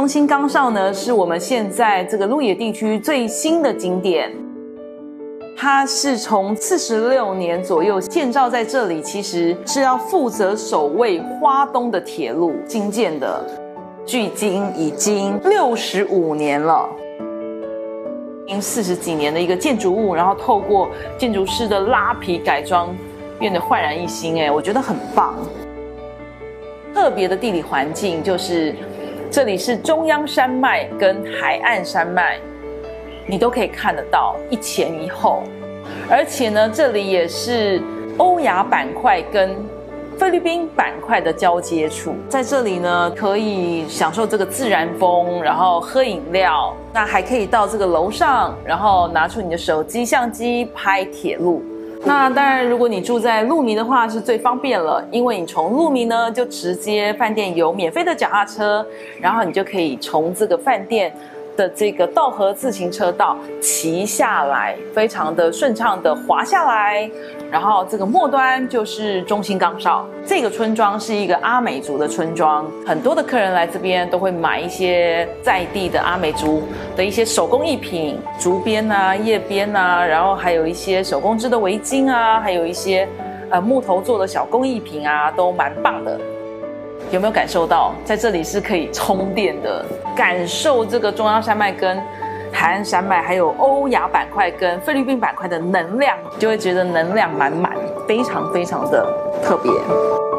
中心岗哨呢，是我们现在这个鹿野地区最新的景点。它是从46年左右建造在这里，其实是要负责守卫花东的铁路兴建的，距今已经65年了。已经40几年的一个建筑物，然后透过建筑师的拉皮改装，变得焕然一新。我觉得很棒。特别的地理环境就是这里是中央山脉跟海岸山脉，你都可以看得到一前一后。而且呢，这里也是欧亚板块跟菲律宾板块的交接处，在这里呢，可以享受这个自然风，然后喝饮料，那还可以到这个楼上，然后拿出你的手机、相机拍铁路。那当然，如果你住在鹿鸣的话，是最方便了，因为你从鹿鸣呢，就直接饭店有免费的脚踏车，然后你就可以从这个饭店的这个道和自行车道骑下来，非常的顺畅的滑下来，然后这个末端就是中心岗哨。这个村庄是一个阿美族的村庄，很多的客人来这边都会买一些在地的阿美族的一些手工艺品，竹编啊、叶编啊，然后还有一些手工织的围巾啊，还有一些木头做的小工艺品啊，都蛮棒的。有没有感受到在这里是可以充电的？感受这个中央山脉跟海岸山脉，还有欧亚板块跟菲律宾板块的能量，就会觉得能量满满，非常非常的特别。